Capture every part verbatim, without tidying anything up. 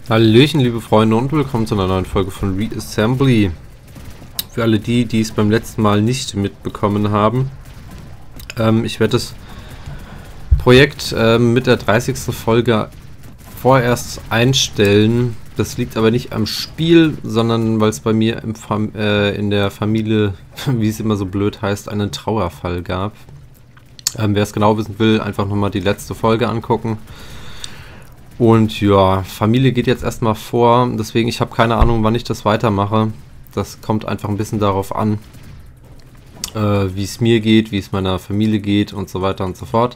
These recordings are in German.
Hallöchen, liebe Freunde, und willkommen zu einer neuen Folge von Reassembly. Für alle die, die es beim letzten Mal nicht mitbekommen haben, ähm, ich werde das Projekt ähm, mit der dreißigsten Folge vorerst einstellen. Das liegt aber nicht am Spiel, sondern weil es bei mir im Fam äh, in der Familie, wie es immer so blöd heißt, einen Trauerfall gab. Ähm, wer es genau wissen will, einfach nochmal die letzte Folge angucken. Und ja, Familie geht jetzt erstmal vor, deswegen ich habe keine Ahnung, wann ich das weitermache. Das kommt einfach ein bisschen darauf an, äh, wie es mir geht, wie es meiner Familie geht und so weiter und so fort.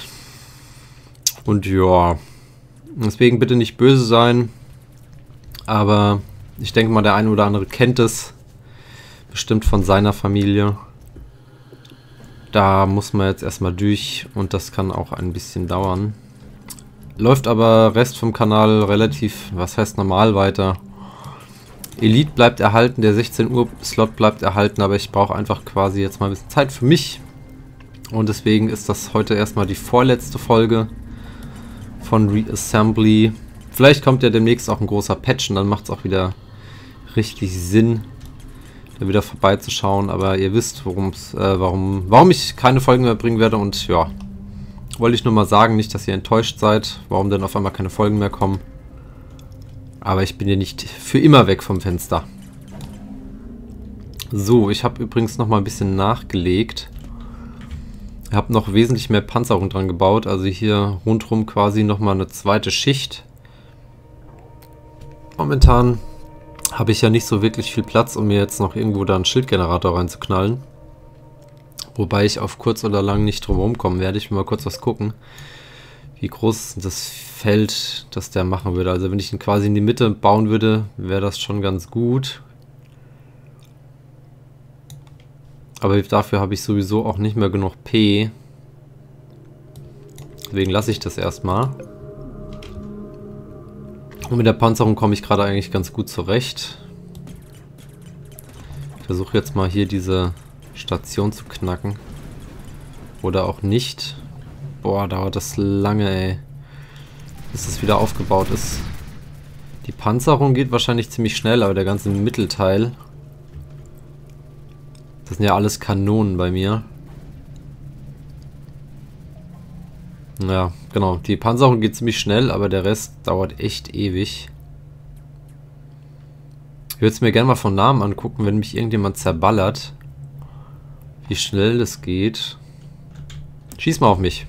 Und ja, deswegen bitte nicht böse sein, aber ich denke mal, der eine oder andere kennt es bestimmt von seiner Familie. Da muss man jetzt erstmal durch und das kann auch ein bisschen dauern. Läuft aber Rest vom Kanal relativ, was heißt normal weiter. Elite bleibt erhalten, der sechzehn Uhr Slot bleibt erhalten, aber ich brauche einfach quasi jetzt mal ein bisschen Zeit für mich. Und deswegen ist das heute erstmal die vorletzte Folge von Reassembly. Vielleicht kommt ja demnächst auch ein großer Patch und dann macht es auch wieder richtig Sinn, da wieder vorbeizuschauen. Aber ihr wisst, worum's, äh, warum, warum ich keine Folgen mehr bringen werde und ja. Wollte ich nur mal sagen, nicht, dass ihr enttäuscht seid, warum denn auf einmal keine Folgen mehr kommen. Aber ich bin ja nicht für immer weg vom Fenster. So, ich habe übrigens noch mal ein bisschen nachgelegt. Ich habe noch wesentlich mehr Panzerung dran gebaut, also hier rundherum quasi noch mal eine zweite Schicht. Momentan habe ich ja nicht so wirklich viel Platz, um mir jetzt noch irgendwo da einen Schildgenerator reinzuknallen. Wobei ich auf kurz oder lang nicht drum herum kommen werde. Ich will mal kurz was gucken, wie groß das Feld, das der machen würde. Also wenn ich ihn quasi in die Mitte bauen würde, wäre das schon ganz gut. Aber dafür habe ich sowieso auch nicht mehr genug P. Deswegen lasse ich das erstmal. Und mit der Panzerung komme ich gerade eigentlich ganz gut zurecht. Ich versuche jetzt mal hier diese Station zu knacken. Oder auch nicht. Boah, dauert das lange, ey. Bis es wieder aufgebaut ist. Die Panzerung geht wahrscheinlich ziemlich schnell, aber der ganze Mittelteil. Das sind ja alles Kanonen bei mir. Ja, genau. Die Panzerung geht ziemlich schnell, aber der Rest dauert echt ewig. Ich würde es mir gerne mal von Namen angucken, wenn mich irgendjemand zerballert. Wie schnell das geht. Schieß mal auf mich.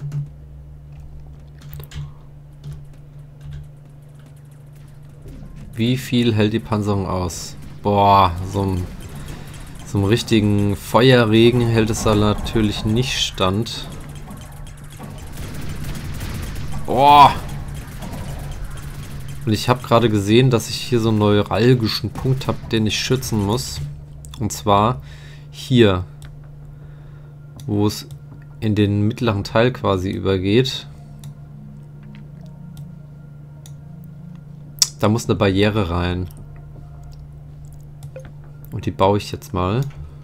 Wie viel hält die Panzerung aus? Boah, so einem so einem richtigen Feuerregen hält es da natürlich nicht stand. Boah. Und ich habe gerade gesehen, dass ich hier so einen neuralgischen Punkt habe, den ich schützen muss. Und zwar hier, wo es in den mittleren Teil quasi übergeht. Da muss eine Barriere rein. Und die baue ich jetzt mal.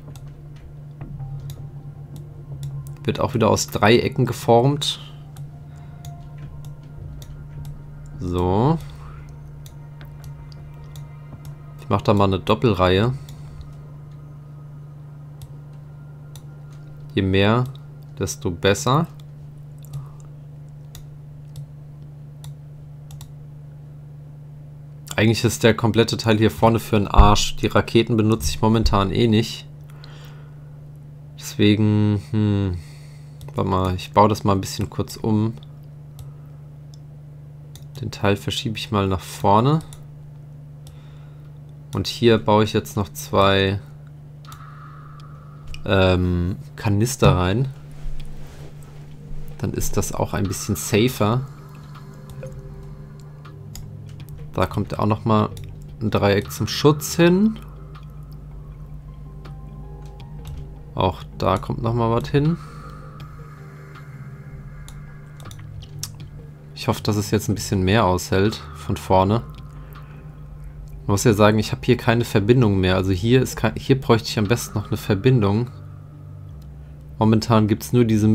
Wird auch wieder aus Dreiecken geformt. So. Ich mache da mal eine Doppelreihe. Je mehr, desto besser. Eigentlich ist der komplette Teil hier vorne für den Arsch. Die Raketen benutze ich momentan eh nicht. Deswegen, hm, warte mal, ich baue das mal ein bisschen kurz um. Den Teil verschiebe ich mal nach vorne. Und hier baue ich jetzt noch zwei ähm, Kanister rein. Dann ist das auch ein bisschen safer. Da kommt auch noch mal ein Dreieck zum Schutz hin. Auch da kommt noch mal was hin. Ich hoffe, dass es jetzt ein bisschen mehr aushält von vorne. Ich muss ja sagen, ich habe hier keine Verbindung mehr. Also hier ist kein, hier bräuchte ich am besten noch eine Verbindung. Momentan gibt es nur diese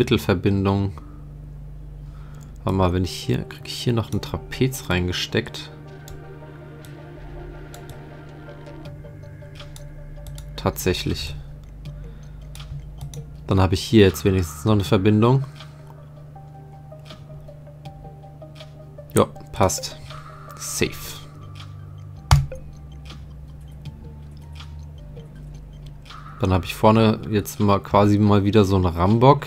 Mittelverbindung. Warte mal, wenn ich hier, kriege ich hier noch ein Trapez reingesteckt. Tatsächlich. Dann habe ich hier jetzt wenigstens noch eine Verbindung. Ja, passt. Safe. Dann habe ich vorne jetzt mal quasi mal wieder so einen Rambock.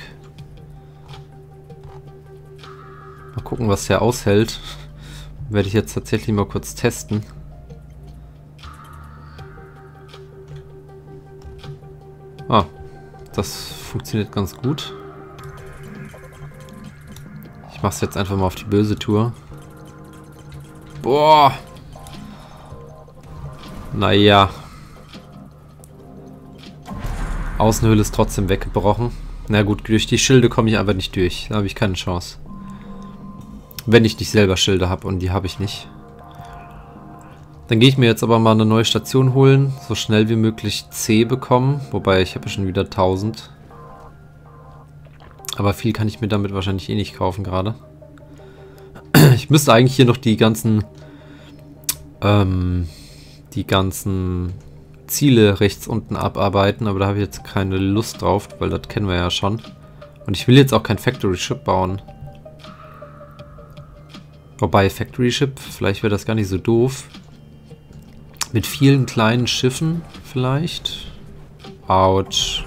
Mal gucken, was der aushält. Werde ich jetzt tatsächlich mal kurz testen. Ah, das funktioniert ganz gut. Ich mache es jetzt einfach mal auf die böse Tour. Boah! Naja. Außenhülle ist trotzdem weggebrochen. Na gut, durch die Schilde komme ich einfach nicht durch. Da habe ich keine Chance. Wenn ich nicht selber Schilde habe, und die habe ich nicht. Dann gehe ich mir jetzt aber mal eine neue Station holen. So schnell wie möglich C bekommen. Wobei, ich habe ja schon wieder tausend. Aber viel kann ich mir damit wahrscheinlich eh nicht kaufen gerade. Ich müsste eigentlich hier noch die ganzen... Ähm, die ganzen Ziele rechts unten abarbeiten. Aber da habe ich jetzt keine Lust drauf, weil das kennen wir ja schon. Und ich will jetzt auch kein Factory Ship bauen. Wobei, Factory Ship, vielleicht wäre das gar nicht so doof. Mit vielen kleinen Schiffen vielleicht. Autsch.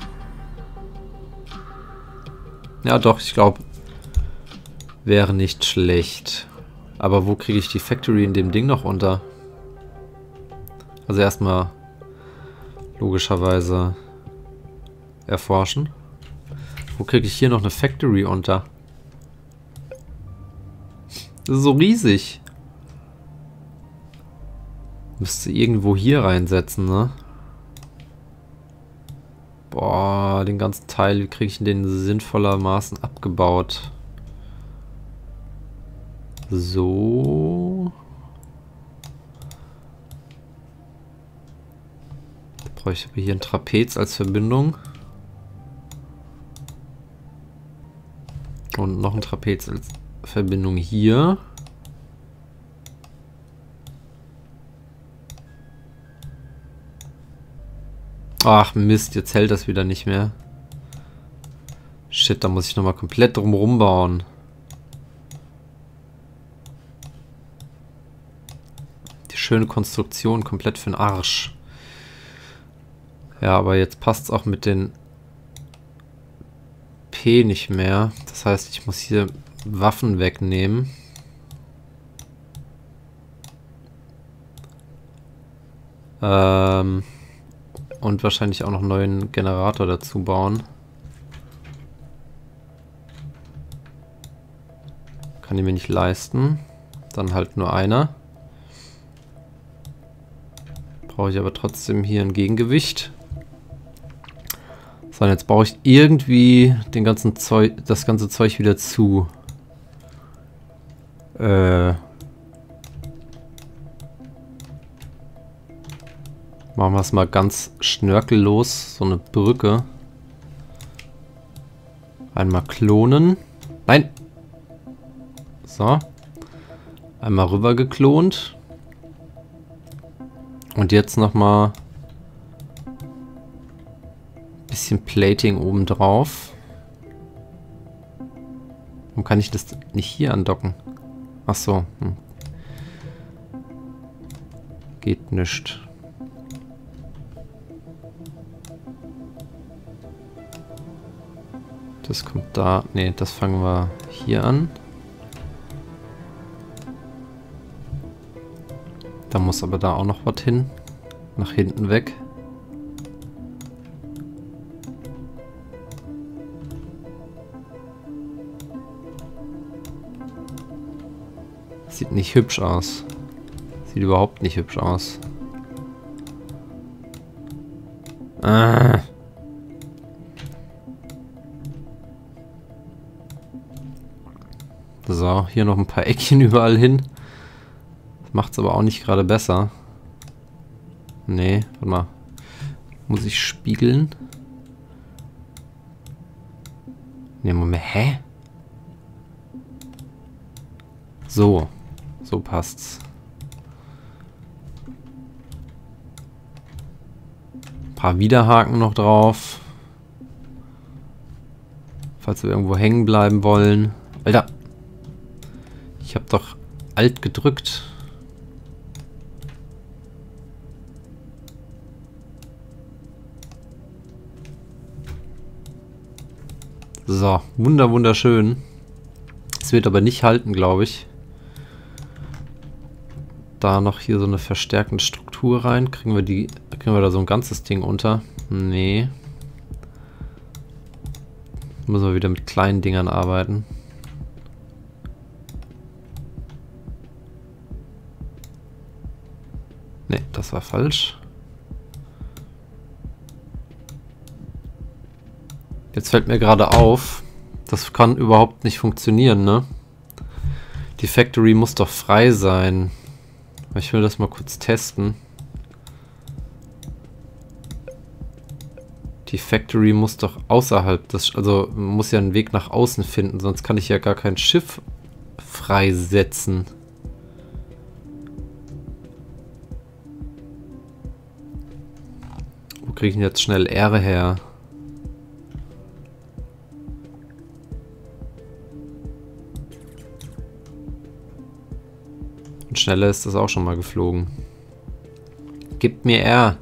Ja doch, ich glaube, wäre nicht schlecht. Aber wo kriege ich die Factory in dem Ding noch unter? Also erstmal logischerweise erforschen. Wo kriege ich hier noch eine Factory unter? Das ist so riesig. Müsste irgendwo hier reinsetzen, ne? Boah, den ganzen Teil, wie kriege ich den sinnvollermaßen abgebaut? So. Da brauche ich aber hier ein Trapez als Verbindung. Und noch ein Trapez als Verbindung hier. Ach Mist, jetzt hält das wieder nicht mehr. Shit, da muss ich nochmal komplett drumherum bauen. Die schöne Konstruktion komplett für den Arsch. Ja, aber jetzt passt es auch mit den P nicht mehr. Das heißt, ich muss hier Waffen wegnehmen. Ähm... Und wahrscheinlich auch noch einen neuen Generator dazu bauen. Kann ich mir nicht leisten. Dann halt nur einer. Brauche ich aber trotzdem hier ein Gegengewicht. So, und jetzt baue ich irgendwie den ganzen Zeug, das ganze Zeug wieder zu. Äh... Machen wir es mal ganz schnörkellos. So eine Brücke. Einmal klonen. Nein! So. Einmal rüber geklont. Und jetzt nochmal ein bisschen Plating oben drauf. Warum kann ich das nicht hier andocken? Ach so. Hm. Geht nicht. Das kommt da. Ne, das fangen wir hier an. Da muss aber da auch noch was hin. Nach hinten weg. Sieht nicht hübsch aus. Sieht überhaupt nicht hübsch aus. Ah. So, hier noch ein paar Eckchen überall hin. Das macht es aber auch nicht gerade besser. Nee, warte mal. Muss ich spiegeln? Ne, Moment, hä? So. So passt's. paar Widerhaken noch drauf. Falls wir irgendwo hängen bleiben wollen. Alter! Ich habe doch Alt gedrückt. So, wunder wunderschön. Es wird aber nicht halten, glaube ich. Da noch hier so eine verstärkende Struktur rein. Kriegen wir die, kriegen wir da so ein ganzes Ding unter? Nee. Müssen wir wieder mit kleinen Dingern arbeiten. Nee, das war falsch. Jetzt fällt mir gerade auf, das kann überhaupt nicht funktionieren, ne? Die Factory muss doch frei sein. Ich will das mal kurz testen. Die Factory muss doch außerhalb des... Also muss ja einen Weg nach außen finden, sonst kann ich ja gar kein Schiff freisetzen. Wo kriege ich denn jetzt schnell Ehre her? Und schneller ist das auch schon mal geflogen. Gib mir R.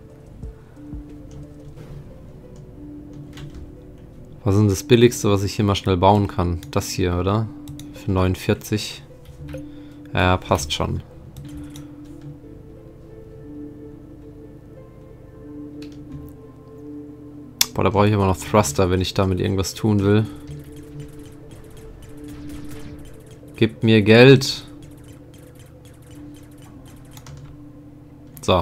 Was ist denn das Billigste, was ich hier mal schnell bauen kann? Das hier, oder? Für neunundvierzig. Ja, passt schon. Boah, da brauche ich aber noch Thruster, wenn ich damit irgendwas tun will. Gib mir Geld. So.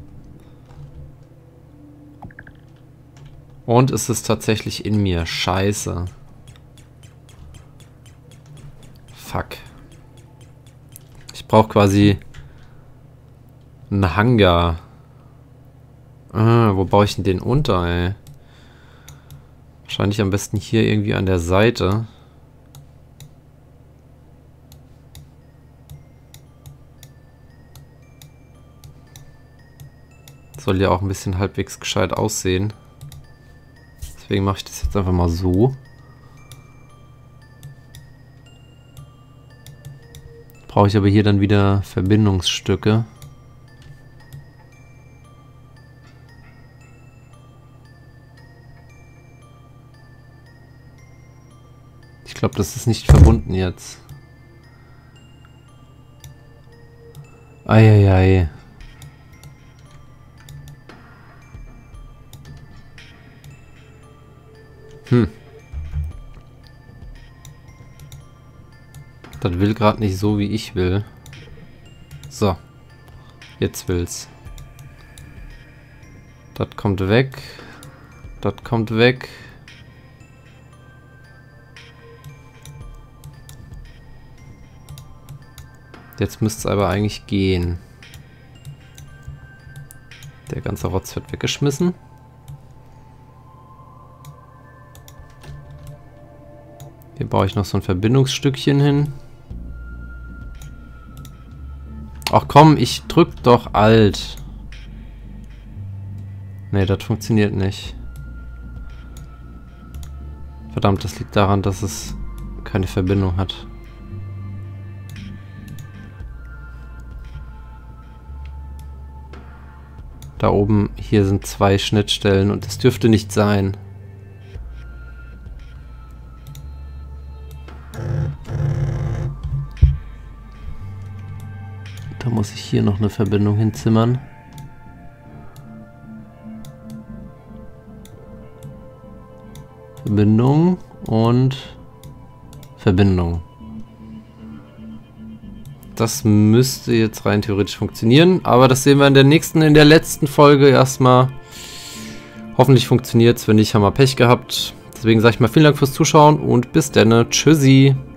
Und es ist tatsächlich in mir. Scheiße. Fuck. Ich brauche quasi einen Hangar. Ah, wo baue ich denn den unter, ey? Wahrscheinlich am besten hier irgendwie an der Seite. Soll ja auch ein bisschen halbwegs gescheit aussehen. Deswegen mache ich das jetzt einfach mal so. Brauche ich aber hier dann wieder Verbindungsstücke. Ich glaube, das ist nicht verbunden jetzt. Eieiei. Hm. Das will gerade nicht so, wie ich will. So. Jetzt will's. Das kommt weg. Das kommt weg. Jetzt müsste es aber eigentlich gehen. Der ganze Rotz wird weggeschmissen. Hier baue ich noch so ein Verbindungsstückchen hin. Ach komm, ich drück doch Alt. Nee, das funktioniert nicht. Verdammt, das liegt daran, dass es keine Verbindung hat. Da oben, hier sind zwei Schnittstellen und das dürfte nicht sein. Da muss ich hier noch eine Verbindung hinzimmern. Verbindung und Verbindung. Das müsste jetzt rein theoretisch funktionieren, aber das sehen wir in der nächsten, in der letzten Folge erstmal. Hoffentlich funktioniert es, wenn nicht, haben wir Pech gehabt. Deswegen sage ich mal vielen Dank fürs Zuschauen und bis dann. Tschüssi.